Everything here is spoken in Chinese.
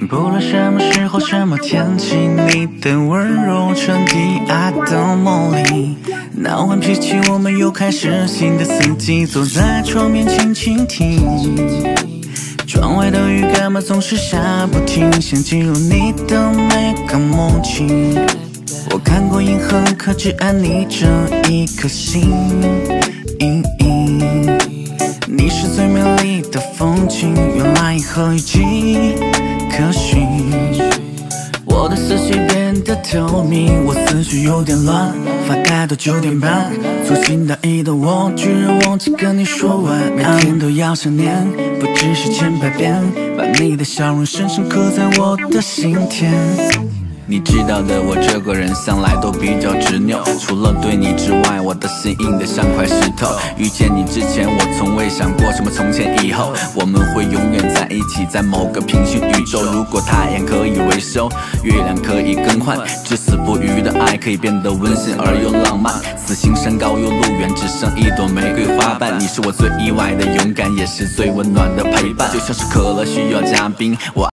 不论什么时候、什么天气，你的温柔传递爱的魔力。闹完脾气，我们又开始新的四季，坐在窗边轻轻听。窗外的雨干嘛总是下不停，想进入你的每个梦境。我看过银河，可只爱你这一颗心。你是最美丽的风景，原来银河已经可寻。我的思绪变得透明，我思绪有点乱，发呆到9点半。粗心大意的我，居然忘记跟你说晚安。每天都要想念，不只是千百遍，把你的笑容深深刻在我的心田。你知道的，我这个人向来都比较执拗，除了对你之外，我的心硬得像块石头。遇见你之前，我从未想过什么从前以后，我们会永远在一起，在某个平行宇宙。如果太阳可以维修，月亮可以更换，至死不渝的爱可以变得温馨而又浪漫。此行山高又路远，只剩一朵玫瑰花瓣。你是我最意外的勇敢，也是最温暖的陪伴。就像是可乐需要加冰，我